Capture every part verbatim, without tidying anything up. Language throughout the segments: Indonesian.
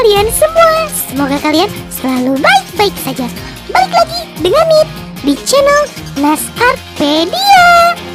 kalian semua. Semoga kalian selalu baik-baik saja. Balik lagi dengan Nit di channel Nasarpedia.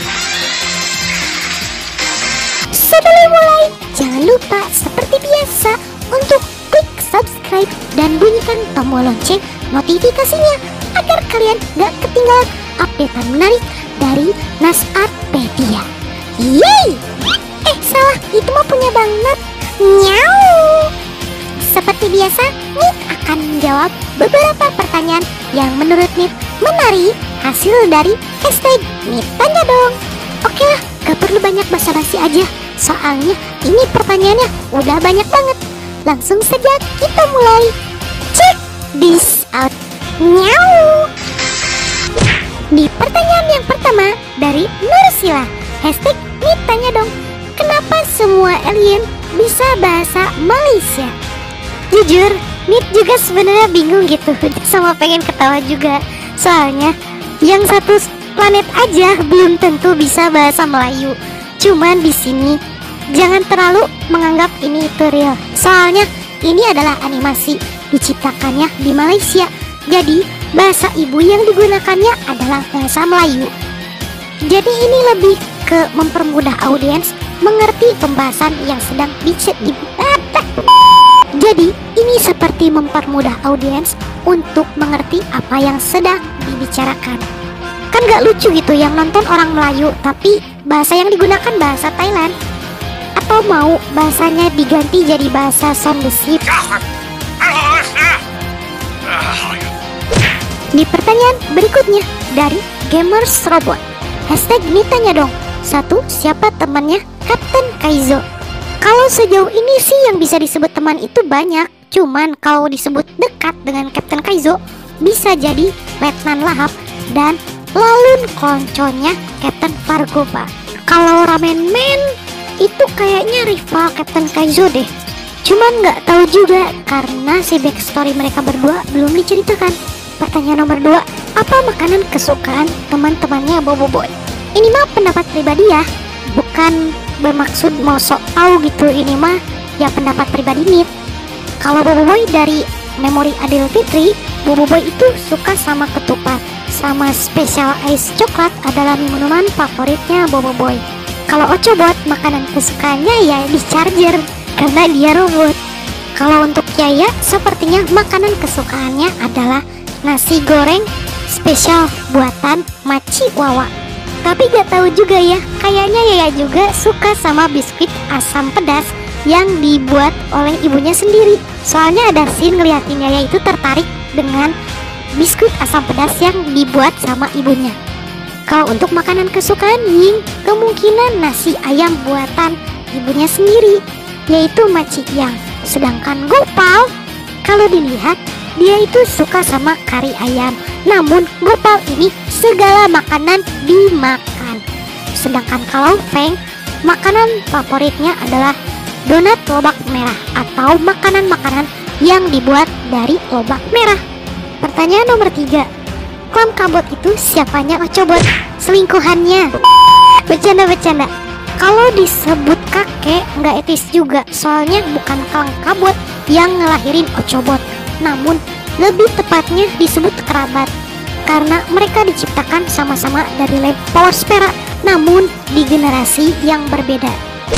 Sebelum mulai, jangan lupa seperti biasa untuk klik subscribe dan bunyikan tombol lonceng notifikasinya agar kalian gak ketinggalan updatean menarik dari Nasarpedia. Yeay! Eh salah, itu mah punya banget. Nyau. Seperti biasa, Nit akan menjawab beberapa pertanyaan yang menurut Nit menarik hasil dari hashtag Nit Tanya Dong. Oke lah, gak perlu banyak basa-basi aja, soalnya ini pertanyaannya udah banyak banget. Langsung saja kita mulai. Check this out. Nyau. Di pertanyaan yang pertama dari Nursila, hashtag Nit Tanya Dong, kenapa semua alien bisa bahasa Malaysia? Jujur, Nit juga sebenarnya bingung gitu, sama pengen ketawa juga. Soalnya yang satu planet aja belum tentu bisa bahasa Melayu. Cuman di sini jangan terlalu menganggap ini itu real. Soalnya ini adalah animasi, diciptakannya di Malaysia. Jadi bahasa ibu yang digunakannya adalah bahasa Melayu. Jadi ini lebih ke mempermudah audiens mengerti pembahasan yang sedang diciptakan. Jadi ini seperti mempermudah audiens untuk mengerti apa yang sedang dibicarakan. Kan gak lucu gitu yang nonton orang Melayu tapi bahasa yang digunakan bahasa Thailand. Atau mau bahasanya diganti jadi bahasa Sound the Ship. Di pertanyaan berikutnya dari Gamers Robot, hashtag Nit Tanya Dong, satu, siapa temannya Captain Kaizo? Kalau sejauh ini sih yang bisa disebut teman itu banyak. Cuman kalau disebut dekat dengan Captain Kaizo bisa jadi Letnan Lahap dan Lalun konconya Captain Fargopa. Kalau Ramen Man itu kayaknya rival Captain Kaizo deh. Cuman nggak tahu juga karena si backstory mereka berdua belum diceritakan. Pertanyaan nomor dua, apa makanan kesukaan teman-temannya Bobo Boy? Ini mah pendapat pribadi ya, bukan bermaksud mau sok tahu gitu. Ini mah ya pendapat pribadi Nit. Kalau Bobo Boy dari memori Adil Fitri, Bobo Boy itu suka sama ketupat, sama special ice coklat adalah minuman favoritnya Bobo Boy. Kalau Ocobot makanan kesukaannya ya di charger karena dia robot. Kalau untuk Yaya sepertinya makanan kesukaannya adalah nasi goreng spesial buatan Maci Wawa. Tapi gak tahu juga ya, kayaknya Yaya juga suka sama biskuit asam pedas yang dibuat oleh ibunya sendiri. Soalnya ada scene ngeliatin Yaya itu tertarik dengan biskuit asam pedas yang dibuat sama ibunya. Kalau untuk makanan kesukaan Ying, kemungkinan nasi ayam buatan ibunya sendiri, yaitu Maci Yang. Sedangkan Gopal, kalau dilihat dia itu suka sama kari ayam. Namun Gopal ini segala makanan dimakan. Sedangkan kalau Feng, makanan favoritnya adalah donat lobak merah atau makanan-makanan yang dibuat dari lobak merah. Pertanyaan nomor tiga, Klam Kabot itu siapanya Ocobot? Selingkuhannya. Bercanda-bercanda. Kalau disebut kakek nggak etis juga, soalnya bukan Klam Kabot yang ngelahirin Ocobot, namun lebih tepatnya disebut kerabat karena mereka diciptakan sama-sama dari lab Power Spera, namun di generasi yang berbeda.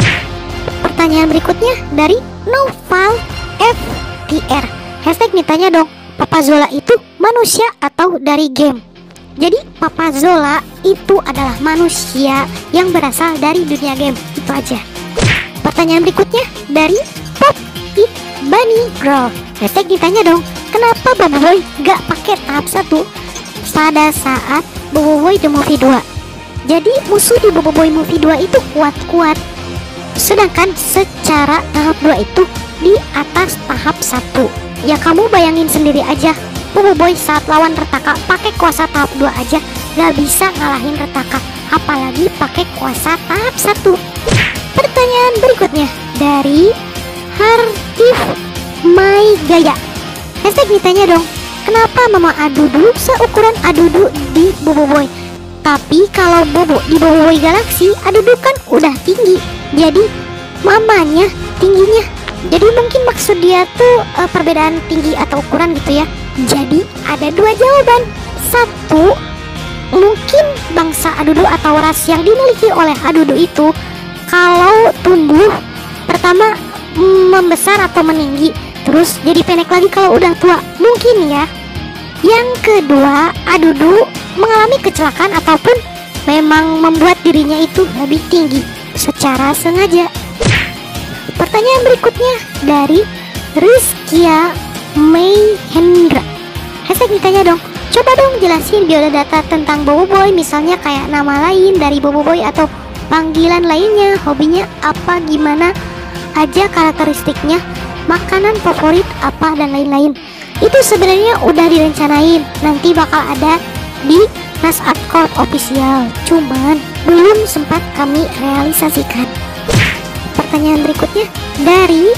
Pertanyaan berikutnya dari Noval F T R, hashtag Nit Tanya Dong, Papa Zola itu manusia atau dari game? Jadi Papa Zola itu adalah manusia yang berasal dari dunia game, itu aja. Pertanyaan berikutnya dari Pop It Bunny Girl, hashtag Nit Tanya Dong, kenapa Bobo Boy gak pakai tahap satu pada saat Bobo Boy The Movie dua? Jadi musuh di Bobo Boy Movie dua itu kuat-kuat, sedangkan secara tahap dua itu di atas tahap satu. Ya kamu bayangin sendiri aja, Bobo Boy saat lawan Retaka pakai kuasa tahap dua aja gak bisa ngalahin Retaka, apalagi pakai kuasa tahap satu. Pertanyaan berikutnya dari Hartif My Gaya, hashtag Nit Tanya Dong, kenapa Mama Adudu seukuran Adudu di Bobo Boy? Tapi kalau Bobo di Bobo Boy Galaxy, Adudu kan udah tinggi, jadi mamanya tingginya, jadi mungkin maksud dia tuh uh, perbedaan tinggi atau ukuran gitu ya. Jadi ada dua jawaban. Satu, mungkin bangsa adudu atau ras yang dimiliki oleh adudu itu kalau tumbuh pertama membesar atau meninggi, terus jadi pendek lagi kalau udah tua, mungkin ya. Yang kedua, adudu mengalami kecelakaan ataupun memang membuat dirinya itu lebih tinggi secara sengaja. Pertanyaan berikutnya dari Rizkia Mayhendra. Hashtag ditanya dong, coba dong jelasin biodata tentang Boboiboy, misalnya kayak nama lain dari Boboiboy atau panggilan lainnya, hobinya apa, gimana aja karakteristiknya, makanan favorit apa, dan lain-lain. Itu sebenarnya udah direncanain, nanti bakal ada di Nas Artcore Official, cuman belum sempat kami realisasikan. Pertanyaan berikutnya dari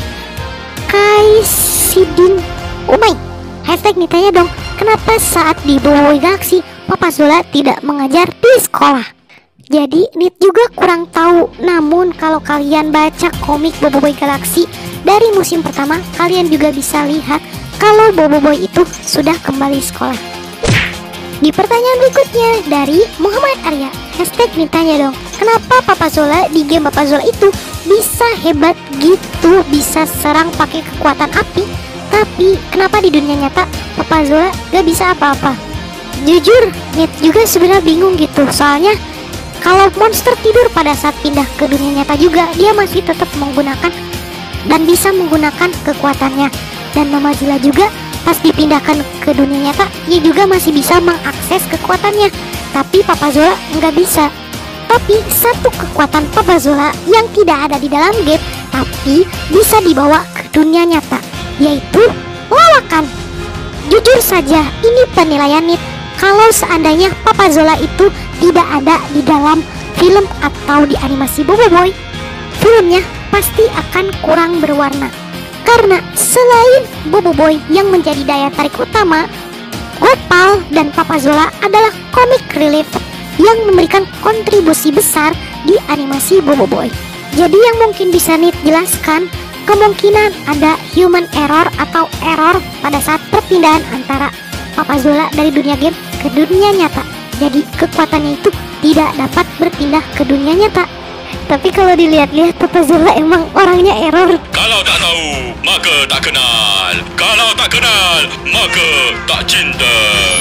Kaisidin Umay. Hashtag ditanya dong, kenapa saat di Boboiboy Galaxy Papa Zola tidak mengajar di sekolah? Jadi Nit juga kurang tahu, namun kalau kalian baca komik Boboiboy Galaxy dari musim pertama, kalian juga bisa lihat kalau Boboiboy itu sudah kembali sekolah. Di pertanyaan berikutnya dari Muhammad Arya. Hashtag ditanya dong, kenapa Papa Zola di game Papa Zola itu bisa hebat gitu, bisa serang pakai kekuatan api, tapi kenapa di dunia nyata Papa Zola gak bisa apa-apa? Jujur, Nit juga sebenarnya bingung gitu, soalnya kalau monster tidur pada saat pindah ke dunia nyata juga, dia masih tetap menggunakan dan bisa menggunakan kekuatannya. Dan Mama Zilla juga pas dipindahkan ke dunia nyata, dia juga masih bisa mengakses kekuatannya, tapi Papa Zola nggak bisa. Tapi satu kekuatan Papa Zola yang tidak ada di dalam game, tapi bisa dibawa ke dunia nyata, yaitu lawakan. Jujur saja, ini penilaian Nit. Kalau seandainya Papa Zola itu tidak ada di dalam film atau di animasi Boboiboy, filmnya pasti akan kurang berwarna. Karena selain Boboiboy yang menjadi daya tarik utama, Gopal dan Papa Zola adalah comic relief yang memberikan kontribusi besar di animasi Boboiboy. Jadi yang mungkin bisa Nit jelaskan, kemungkinan ada human error atau error pada saat perpindahan antara Papa Zola dari dunia game ke dunia nyata. Jadi kekuatannya itu tidak dapat berpindah ke dunia nyata. Tapi kalau dilihat-lihat Papa Zola emang orangnya error. Kalau tak tahu, maka tak kenal. Kalau tak kenal, maka tak cinta.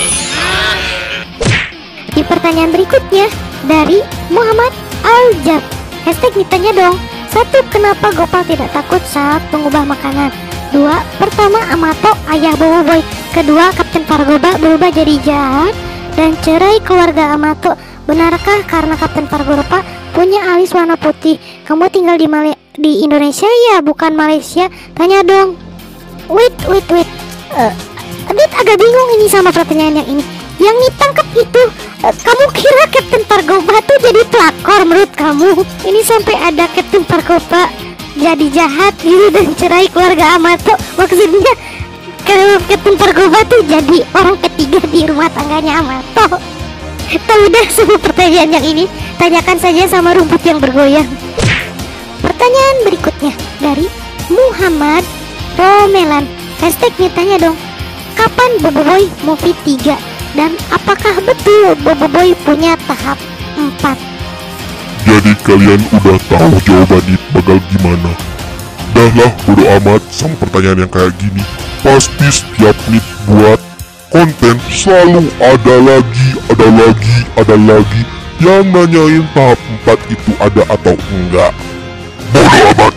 Di pertanyaan berikutnya dari Muhammad Aljab. Hashtag ditanya dong, satu, kenapa Gopal tidak takut saat mengubah makanan? Dua, pertama Amato ayah Boboiboy. Kedua, Kapten Fargoba berubah jadi jahat dan cerai keluarga Amato. Benarkah karena Kapten Fargoba punya alis warna putih? Kamu tinggal di Male di Indonesia ya, bukan Malaysia? Tanya dong. Wait, wait, wait. Uh, Adit agak bingung ini sama pertanyaan yang ini. Yang ditangkap itu, uh, kamu kira Kapten Fargoba tuh jadi pelakor menurut kamu? Ini sampai ada Kapten Fargoba jadi jahat gitu dan cerai keluarga Amato. Maksudnya kalau Kapten Fargoba tuh jadi orang ketiga di rumah tangganya Amato. Tak udah semua pertanyaan yang ini tanyakan saja sama rumput yang bergoyang. Pertanyaan berikutnya dari Muhammad Romelan. Hashtag ditanya dong, kapan Boboiboy movie tiga? Dan apakah betul Boboiboy punya tahap empat? Jadi kalian udah tahu jawabannya bakal gimana? Dah lah, bodo amat sama pertanyaan yang kayak gini. Pasti setiap Nit buat konten selalu ada lagi, ada lagi, ada lagi yang nanyain tahap empat itu ada atau enggak. Bodo amat.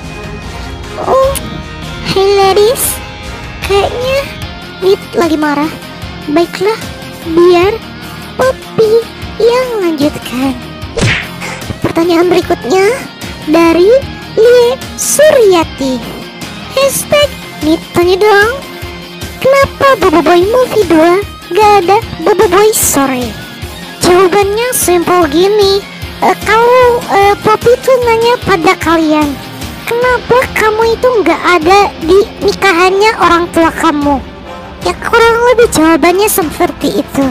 Oh, hey ladies, kayaknya Nit lagi marah. Baiklah, biar Poppy yang lanjutkan. Pertanyaan berikutnya dari Lie Suryati. Hashtag Nit tanya dong, kenapa Boboiboy movie dua gak ada Boboiboy sore? Jawabannya simple gini. uh, Kalau uh, Poppy tuh nanya pada kalian, kenapa kamu itu gak ada di nikahannya orang tua kamu? Ya kurang lebih jawabannya seperti itu.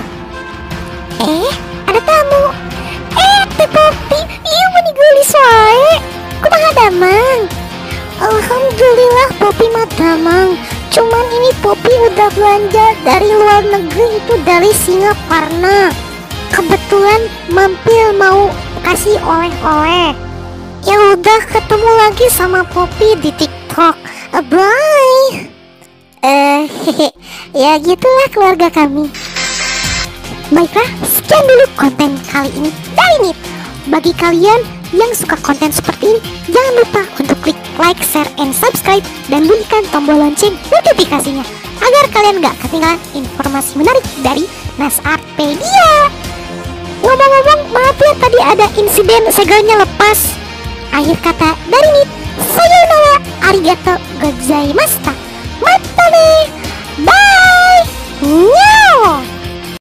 Eh, ada tamu. Eh, Teh Poppy, iya menigulis wae. Kumaha damang? Alhamdulillah Poppy mah damang. Cuman ini Poppy udah belanja dari luar negeri, itu dari Singaparna. Kebetulan mampir mau kasih oleh-oleh. Ya udah, ketemu lagi sama Poppy di TikTok. Bye. Eh, hehe. Ya gitulah keluarga kami. Baiklah, sekian dulu konten kali ini dari Nip. Bagi kalian yang suka konten seperti ini, jangan lupa untuk klik like, share, and subscribe, dan bunyikan tombol lonceng notifikasinya agar kalian gak ketinggalan informasi menarik dari Nasarpedia. Ngomong-ngomong, maaf ya tadi ada insiden segalnya lepas. Akhir kata dari Nip, sayonara, arigato gozaimashita, mata ne, bye.